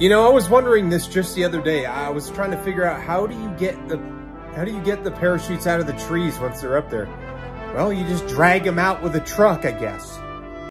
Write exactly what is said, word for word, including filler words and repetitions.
You know, I was wondering this just the other day. I was trying to figure out how do you get the how do you get the parachutes out of the trees once they're up there? Well, you just drag them out with a truck, I guess.